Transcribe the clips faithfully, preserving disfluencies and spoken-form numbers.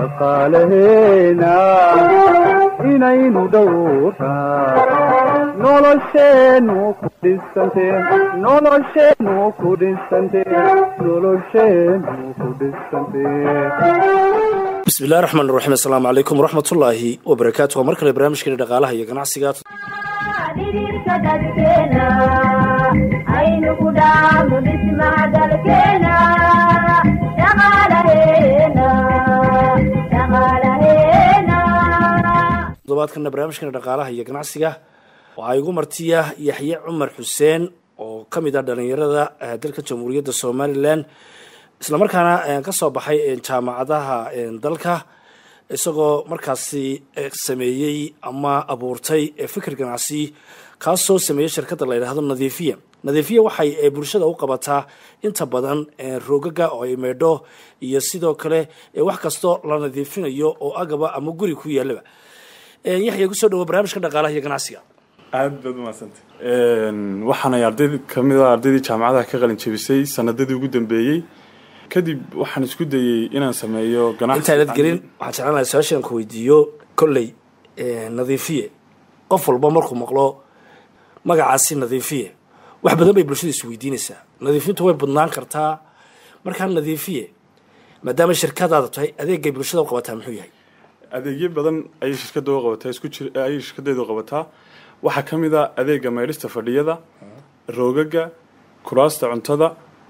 dhaqaalaheena inaynu dhowraa nolosheenu ku dhisantee nolosheenu ku dhisantee nolosheenu ku dhisantee. بسم الله الرحمن الرحيم. السلام عليكم ورحمة الله وبركاته. ومركز برنامج كنا دقالها يا جماعة سيجات. ضباط كنا برنامج كنا دقالها يا جماعة سيجا وعيقو مرتيا يحيى عمر حسين وكم يدار دنيرة دلك الجمهورية الصوماليلان isla markaana ka soo baxay jaamacadaha dalka isagoo markaasi sameeyay ama abuurtay fikir ganacsi kaas soo sameeyay shirkadda la yiraahdo Nadiifiya. Nadiifiya waxay bulshada u qabataa inta badan roogaga oo ay meedho iyo sidoo kale wax kasto la nadiifinayo oo agaba ama guri ku yaalaba. Yaxya ku soo dhaw barnaamijka dhaqaalaha iyo ganacsiga. aad baad u maasantay een waxaan ay arday kamid ah ardaydii jaamacadaha ka qalin jabisay sanadadii ugu dambeeyay kadib waxaan isku dayay inaan sameeyo ganacsi inta la gelin waxaan jeclahay su'aashan ku weydiiyo kolley ee Nadiifiye qof walba markuu maqlo magacaasi Nadiifiye wax badan bay bulshada is weydiinaysaa. Nadiifintu way badnaan kartaa marka Nadiifiye maadaama shirkadaada tahay adeegay bulshada u qabataa muxuu yahay? adeegyo badan ay shirkadu u qabataa isku jir ay shirkadeedu qabataa waxa kamid ah adeega meelista fadhiyada roogaga kuraasta cuntada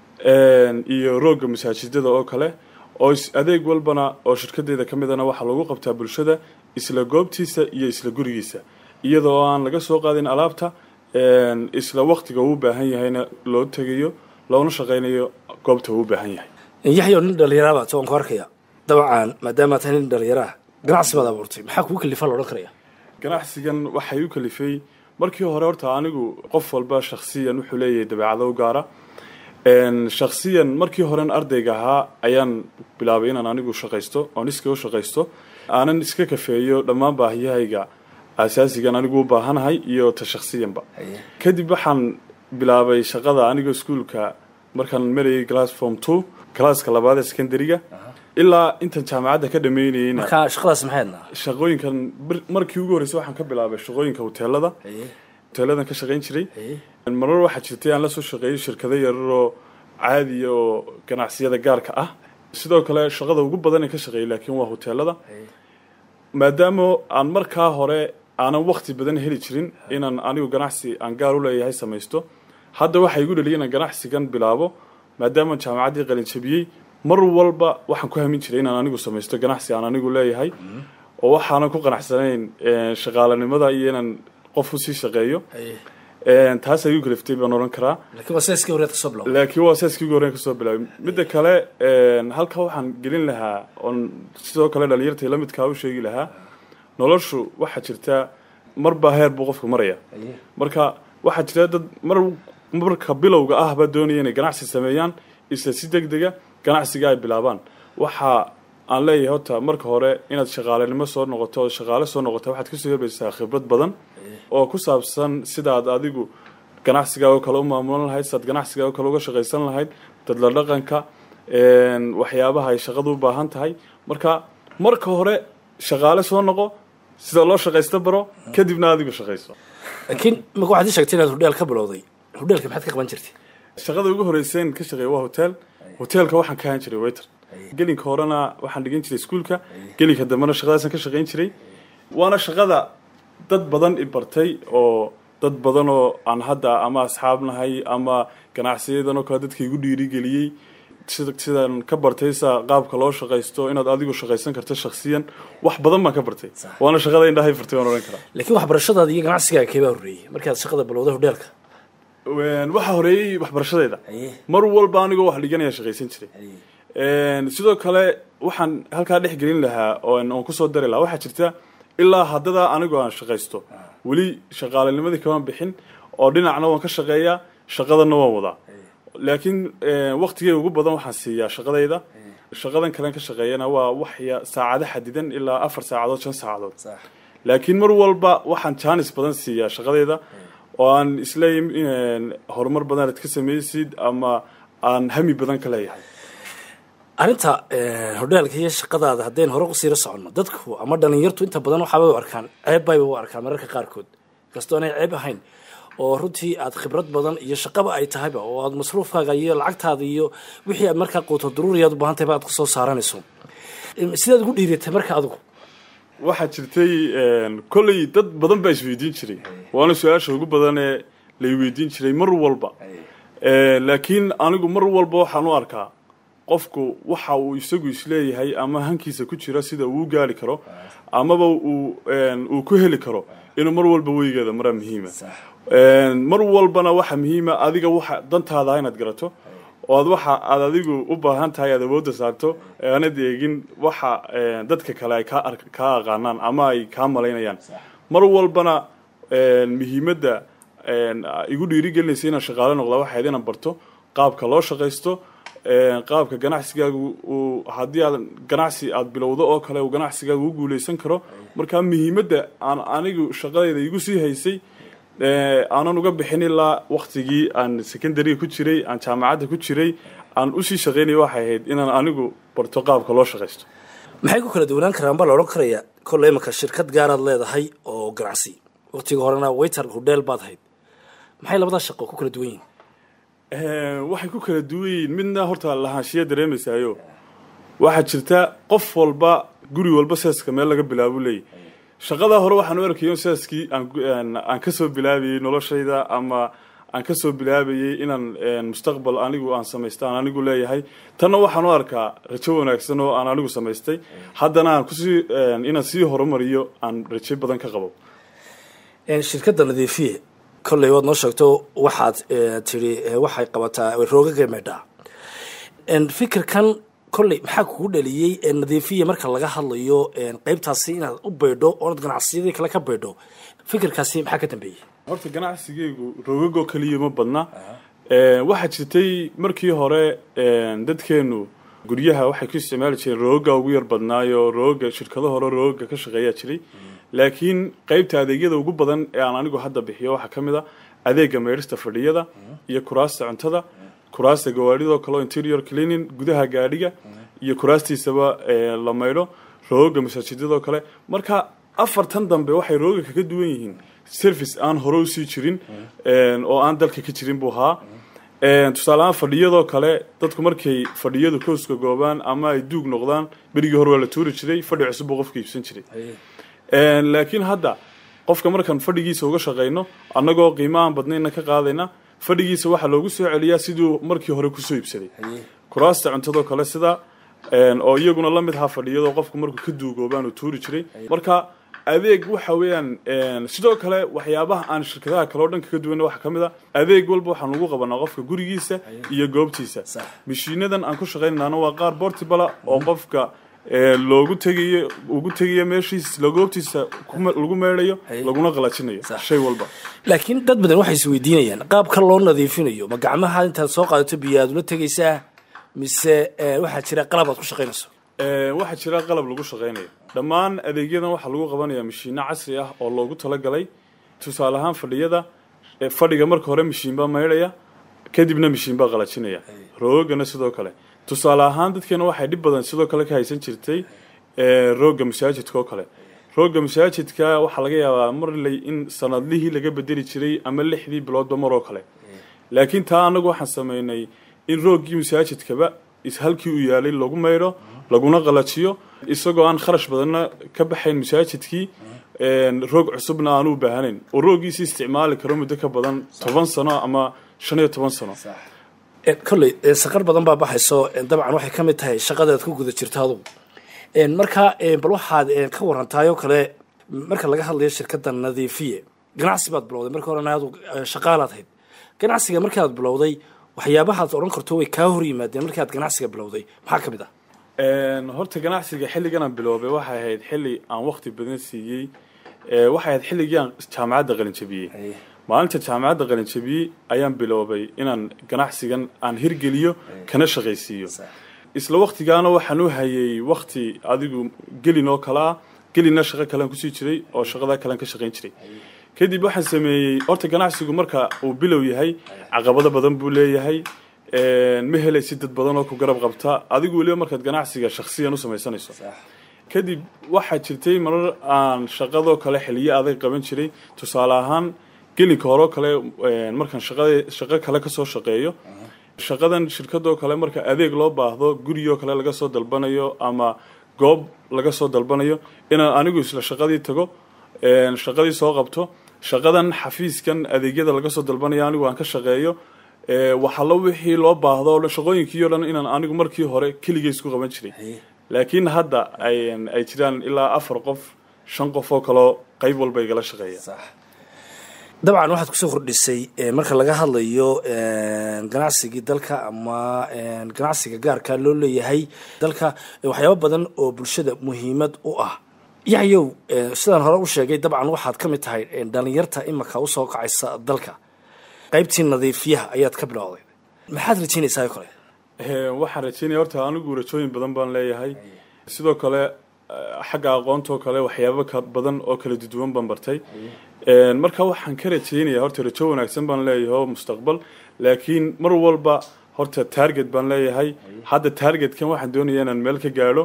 een iyo rooga masaajidada oo kale oo adeeg walbana oo shirkadeeda kamidana waxa lagu qabtaa bulshada isla goobtiisa iyo isla gurigiisa iyadoo aan laga soo qaadin alaabta een isla waqtiga uu baahan yahayna loo tagayo loona shaqeynayo goobta uu baahan yahay. Yaxya nin dhalinyarada toon ku arkaya dabcan maadaama tahay nin dhalinyarada ganacsi baad abuurtay maxaa kugu kalifay loo qaraya? ganacsigan waxay u kalifay markii hore horta anigu qof walba shakhsiyan wuxuu leeyahay dabeecado gaar ah een shakhsiyan markii hore ardayga ahaa ayaan bilaabay inaan anigu shaqaysto oo iska u shaqaysto aanan iska kafeeyo dhammaan baahiyahayga asaasigan anigu u baahanahay iyo ta shakhsiyanba kadib waxaan bilaabay shaqada aniga iskuulka markaan marayay class form two classka labaad ee secondary-ga ilaa inta jaamacadda ka dhameynayna marka shaqadaas maxayna shaqooyinkan markii ugu horeysay waxaan ka bilaabay shaqooyinka hoteelada hoteeladan ka shaqeyn jiray marar waxa jirtay aan la soo shaqeeyay shirkado yar oo caadi oo ganacsiyada gaarka ah sidoo kale shaqada ugu badan ee ka shaqeeyay laakiin waa hoteelada maadaama aan markaa hore aanan waqti badan heli jirin inaan anigu ganacsi aan gaar u leeyahay samaysto hadda waxa igu dhaliyay inaan ganacsigan bilaabo maadaama jaamacaddii qalin jabiyay mar walba waxaan ku hamin jiray inaan anigu samaysto ganacsi aan anigu leeyahay oo waxaan ku qanacsanayn shaqaalanimada iyo inaan qof u sii shaqeeyo een taas ayuu kaliftay baan oran karaa laakiin wasaaskii hore ka soo bilaabay laakiin wasaaskii hore ka soo bilaabay midda kale een halka waxaan gelin lahaa on sidoo kale dhalinyarta la midka u sheegi lahaa noloshu waxa jirta marba heer buu qofku maraya marka waxa jira dad mar marka bilowga ah ba doonayeen inay ganacsi sameeyaan isla si degdega ganacsiga ay bilaabaan waxa aan leeyahay horta marka hore inaad shaqaalenimo soo noqoto shaqaale soo noqoto waxaad ku soo helaysaa khibrad badan oo ku saabsan sida aad adigu ganacsiga oo kale u maamulan lahayd sad ganacsiga oo kale uga shaqaysan lahayd dad la dhaqanka een waxyaabaha ay shaqadu u baahan tahay marka marka hore shaqaale soo noqo sida loo shaqaysto baro kadibna adigu shaqayso laakiin ma waxaad sheegtay inaad hudheel ka bilowday hudheelka maxaad ka qaban jirtay? shaqada ugu horeysay ka shaqeeyay waa hotel hotelka waxaan ka haan jiray waiter gelinka horena waxaan dhigan jiray iskuulka gelinka dambena shaqadaasaan ka shaqeyn jiray waana shaqada dad badan i bartay oo dad badan oo aan hadda ama asxaabnahay ama ganacsiyadan oo kale dadka igu dhiirigeliyay sida sidaan ka bartay sa qaabka loo shaqaysto inaad adigu shaqaysan karto shakhsiyan wax badan baan ka bartay waana shaqada indhahay fartay waan oran karaa. laakiin waxbarashadaada iyo ganacsigaaga keebaa horeeyay markaad shaqada bilowday hudheelka? een waxa horeeyay waxbarashadeeda mar walba anigu wax dhiganaya shaqaysan jiray een sidoo kale waxaan halka dhex gelin lahaa oo aan ku soo dari lahaa waxa jirta ilaa haddada anigu aan shaqaysto wali shaqaalenimadii kama bixin oo dhinacna waan ka shaqeeyaa shaqadana waan wadaa laakiin waqtigeeda ugu badan waxaan siiyaa shaqadayda shaqadan kale ka shaqeeyana waa wax saacado xadidan ilaa afar saacadood shan saacadood laakiin mar walba waxaan chance badan siiyaa shaqadayda oo aan isleeyim in horumar badan aad ka sameeysid ama aan hami badan ka leeyahay. arinta hodheelka iyo shaqadaada haddeen hore u siira soconno dadku ama dhalinyartu inta badan waxaabay u arkaan ceeb bay u arkaan mararka qaarkood kastoo aanay ceeb ahayn oo runtii aad khibrad badan iyo shaqaba ay tahayba oo aad masruufkaaga iyo lacagtaada iyo wixii aad markaa quuto daruuriyaad u baahan tahay ba aad kusoo saaranayso sidaad ugu dhiiratay marka adigu waxaa jirtay kolley dad badan baa isweydiin jiray waana su-aasha ugu badan ee lay weydiin jiray mar walba laakiin anigu mar walba waxaan u arkaa qofku waxa uu isagu isleeyahay ama hankiisa ku jira sida uu gaari karo amaba uu uu ku heli karo inuu mar walba weygeeda mara muhiima mar walbana waxa muhiima adiga waxa dantaada inaad garato oo aad waxa aad adigu u baahan tahay aad awoodda saarto aanad eegin waxa dadka kale ay ka ka aqaanaan ama ay ka malaynayaan mar walbana muhiimadda igu dhiirigelinaysa inaan shaqaale noqdo waxa ay inaan barto qaabka loo shaqaysto qaabka ganacsigaagu uu haddii aad ganacsi aad bilowdo oo kale uu ganacsigaagu u guulaysan karo marka muhiimadda aan anigu shaqadayda igu sii haysay aanan uga bixin ilaa waqtigii aan secondary ku jiray aan jaamacadda ku jiray aan usii shaqaynaya waxay ahayd inaan anigu barto qaabka loo shaqaysto maxay ku kala duwanaan karaan baa la odhan karaya kolley imaka shirkad gaaraad leedahay oo ganacsi waqtiga horena waiter hodheel baad hayd maxay labadaa shaqo ku kala duwan yihiin waxay ku kala duwan yihiin midna horta lahaanshiya dareemaysaayo waxaa jirta qof walba guri walba seeska meel laga bilaabo leeyahy shaqada hore waxaan u arkayay seeskii aan aan ka soo bilaabayay noloshayda ama aan ka soo bilaabayay inaan mustaqbal anigu aan samaystaan anigu leeyahay tanna waxaan u arkaa rajo wanaagsan oo aan anigu samaystay haddana aan kusii inaan sii horumariyo aan rajo badan ka qabo shirkadda nadiifiye kolley waad noo sheegto waxaad tiri waxay qabataa roogaga meedhaa fikirkan kolley maxaa kugu dhaliyey nadiifiya marka laga hadlayo qaybtaasi inaad u baydho oonad ganacsiyadii kale ka baydho fikirkaasi maxaa ka dambeeyey horta ganacsigaygu roogagoo keliya ma badna waxaa jirtay markii hore dadkeenu guryaha waxay ku isticmaali jireen rooga ugu yar badnaayo rooga shirkado hore rooga ka shaqeeyaa jiray laakiin qaybta adeegyada ugu badan ee aan anigu hadda bixiyo waxaa ka mid a adeega meydhista fadhiyada iyo kuraasta cuntada kuraasta gawaadhidoo kaleo interior cleaning gudaha gaadhiga iyo kuraastiisaba la maydho rooga masaajidadoo kale marka afartan dambe waxay rooga kaga duwan yihiin service aan hore usii jirin oo aan dalka ka jirin buu ahaa tusaale ahaan fadhiyadoo kale dadku markay fadhiyadu kooska goobaan ama ay duug noqdaan berigii hore waa la tuuri jiray fadhi cusub buu qofka iibsan jiray laakiin hadda qofka markaan fadhigiisa uga shaqayno annagoo qiimo aan badnayna ka qaadayna fadhigiisa waxaa loogu soo celiyaa siduu markii hore kusoo iibsaday kuraasta cuntadoo kale sida oo iyaguna la mid ahaa fadhiyadoo qofku markuu ka duugoobaan uu tuuri jiray marka adeeg waxa weeyaan sidoo kale waxyaabaha aan shirkadaha kale oo dhan kaga duwana waxaa ka mid a adeeg walba waxaan ugu qabanaa qofka gurigiisa iyo goobtiisa mashiinadan aan ku shaqaynaynaana waa qaar portable oo qofka loogu tegayo ugu tegayo meeshiis goobtiisa lagu meedhayo laguna qalajinayo shay walba laakiin dad badan waxay isweydiinayaan qaabka loo nadiifinayo ma gacmaha intaad soo qaadato biyo aad ula tegaysaa mise waxaa jira qalab aad ku shaqaynayso waxaa jira qalab lagu shaqaynayo dhammaan adeegyadan waxaa lagu qabanayaa mashiino casri ah oo loogu talagalay tusaale ahaan fadhiyada fadhiga marka hore mashiin baa maydhaya kadibna mashiin baa qalajinaya roogana sidoo kale tusaale ahaan dadkeena waxay dhib badan sidoo kale ka haysan jirtay rooga masaajidka oo kale rooga masaajidka waxaa laga yaabaa marley in sanadlihii laga bedeli jiray ama lixdii biloodba mar oo kale laakiin taa annagu waxaan samaynay in roogii masaajidkaba halkii uu yaalay lagu maydho laguna qalajiyo isagoo aan kharash badanna ka baxayn masaajidkii roog cusubna aan u baahanayn oo roogiisi isticmaali karo muddo ka badan toban sano ama shan iyo toban sano kolley saqar badan baa baxayso dabcan waxay ka mid tahay shaqadaad ku guda jirto adugu marka bal waxaad ka warantaayoo kale marka laga hadlayo shirkadda nadiifiye ganacsi baad bilowday marka horena adu shaqaalaad hayd ganacsiga markaad bilowday waxyaabahaad odhan karto way kaa hor yimaadeen markaad ganacsiga bilowday maxaa ka mid ah horta ganacsiga xilligan aan biloobay waxay ahayd xilli aan waqti badan siiyey waxay ahayd xilligii aan jaamacadda qalinjabiyey maalinta jaamacadda qalinjabiyey ayaan biloobay inaan ganacsigan aan hirgeliyo kana shaqaysiiyo isla waqtigaana waxaan u hayay waqti adigu gelin oo kale ah gelina shaqo kalean kusii jiray oo shaqadaa kalean ka shaqayn jiray kadib waxaan sameeyey horta ganacsigu marka uu bilow yahay caqabado badan buu leeyahay ma helaysid dad badan oo ku garab qabta adigu waliba markaad ganacsiga shakhsiyan u samaysanayso kadib waxaa jirtay marar aan shaqadoo kale xiliyo adag qaban jiray tusaale ahaan gelinka hore kale markaan shaqada shaqo kale ka soo shaqeeyo shaqadan shirkadoo kale marka adeeg loo baahdo guriyoo kale laga soo dalbanayo ama goob laga soo dalbanayo inaan anigu isla shaqadii tago shaqadii soo qabto shaqadan xafiiskan adeegyada laga soo dalbanayo anigu aan ka shaqeeyo waxa la wixii loo baahdo shaqooyinkii oo dhan inaan anigu markii hore keligay isku qaban jiray laakiin hadda ay ay jiraan ilaa afar qof shan qof oo kale qayb walba igala shaqeeya dabcan waxaad kusoo kordhisay marka laga hadlayo ganacsigii dalka ama ganacsiga gaarka loo leeyahay dalka waxyaabo badan oo bulshada muhiimad u ah yaxyow sidaan hore u sheegay dabcan waxaad ka mid tahay dhalinyarta imika usoo kacaysa dalka qaybtii nadiifiyaha ayaad ka bilowday maxaad rajaynaysaa kale waxaan rajaynaya horta anigu rajooyin badan baan leeyahay sidoo kale xagga aqoontoo kale waxyaabo badan oo kala duwan baan bartay marka waxaan ka rajaynaya horta rajo wanaagsan baan leeyahay oo mustaqbal laakiin mar walba horta target baan leeyahay hadda targetkan waxaan doonayaa inaan meel ka gaadho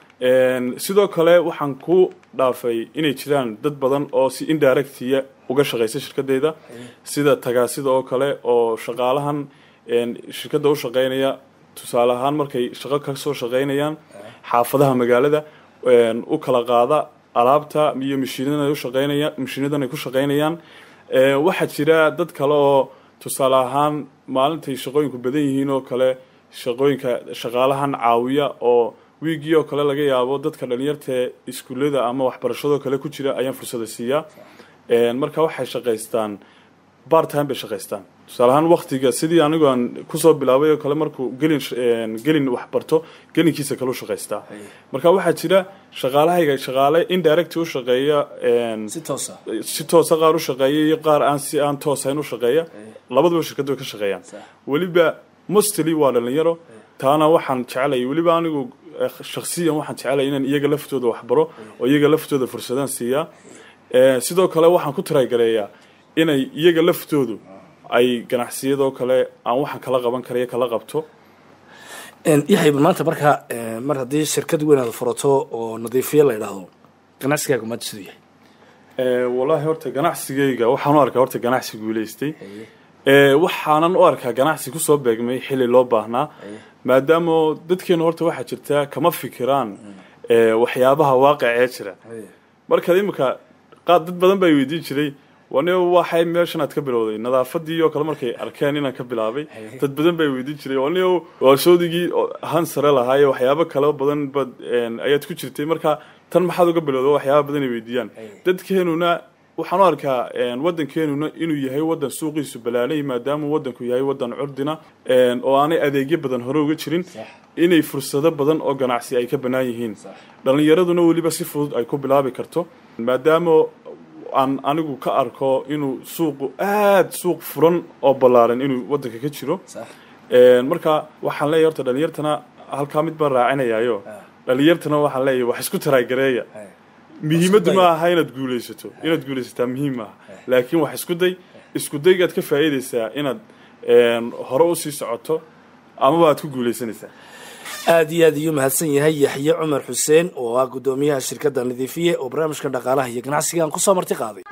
sidoo kale waxaan ku dhaafay inay jiraan dad badan oo si indirectiya uga shaqeysa shirkadeyda sida tagaasida oo kale oo shaqaalahan shirkadda u shaqeynaya tusaale ahaan markay shaqo ka soo shaqeynayaan xaafadaha magaalada u kala qaada alaabta iyo mashiinadan ay u shaqeynayaan mashiinadan ay ku shaqeynayaan waxaa jira dad kale oo tusaale ahaan maalintay shaqooyinku badan yihiin oo kale shaqooyinka shaqaalahan caawiya oo wiigii oo kale laga yaabo dadka dhalinyarta iskuullada ama waxbarashadoo kale ku jira ayaan fursada siiyaa marka waxay shaqaystaan part time bay shaqaystaan tusaale ahaan waqtiga sidii anigu aan kusoo bilaabay oo kale markuu gelin gelin wax barto gelinkiisa kale u shaqaystaa marka waxaa jira shaqaalahayga shaqaale indirect u shaqeeya si toos ah si toos ah qaar u shaqeeya iyo qaar aan si aan toos ahayn u shaqeeya labaduba shirkadu ka shaqeeyaan waliba mostly waa dhalinyaro taana waxaan jecelahay waliba anigu shakhsiyan waxaan jecelahay inaan iyaga laftooda wax baro oo iyaga laftooda fursadaan siiyaa sidoo kale waxaan ku tiraagaleeyaa inay iyaga laftoodu ay ganacsiyadoo kale aan waxaan kala qaban karayo kala qabto yaxay maanta marka mar haddii shirkad weyn aad furato oo nadiifiye la yidhaahdo ganacsigaaga maanta siduu yahay wallaahi horta ganacsigayga waxaan u arkaa horta ganacsi guulaystay waxaanan u arkaa ganacsi kusoo beegmay xilli loo baahnaa maadaama dadkeenu horta waxaa jirtaa kama fikiraan waxyaabaha waaqicee jira marka imika qaad dad badan baa weydiin jiray wana waxay meeshan aad ka bilowday nadaafadii oo kale markay arkeen inaan ka bilaabay dad badan bay weydiin jiray wana waa soodigii han sare lahaay waxyaabo kale badan bad ayaad ku jirtay marka tan maxaad uga bilowday waxyaabo badan ay weydiiyaan dadkeenuna waxaan u arkaa waddankeenuna inuu yahay waddan suuqiisu balaalay maadaama waddanku yahay waddan curdina oo aanay adeegyo badan hore uga jirin inay fursado badan oo ganacsi ay ka bannaan yihiin dhallinyaraduna weliba si fudud ay ku bilaabi karto maadaama aan anigu ka arko inuu suuqu aad suuq furan oo ballaaran inuu waddanka ka jiro marka waxaan leeyahay horta dhallinyartana halkaa mid baan raacinayaayo dhallinyartana waxaan leeyahay wax isku taraagareeya muhiimaddu ma aha inaad guulaysato inaad guulaysataa muhiim ah laakiin wax isku day isku daygaad ka faa'iidaysaa inaad hore u sii socoto amaba aad ku guulaysanaysaa aad iyo aad iyuu mahadsan yahay yaxye cumar xuseen oo ah guddoomiyaha shirkadda nadiifiye oo barnaamijka dhaqaalaha iyo ganacsiga aan kusoo marti qaaday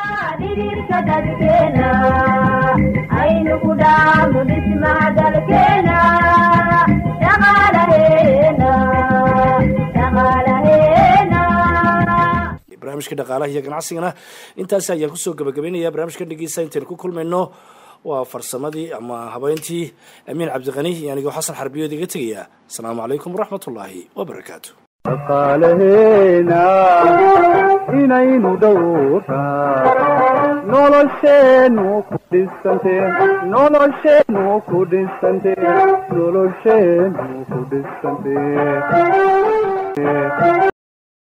barnaamijka dhaqaalaha iyo ganacsigana intaasi ayaan kusoo gabagabaynayaa barnaamijka dhegeysa intaynu ku kulmayno waa farsamadii ama habeyntii amiin cabdiqani iyo anigoo xasan xarbiyood iga tegayaa asalaamu calaykum waraxmat ullaahi wabarakaatu dhaqaalaheena inaynu dhowraa nolosheenu ku dhisantee nolosheenu ku dhisantee nolosheenu ku dhisantee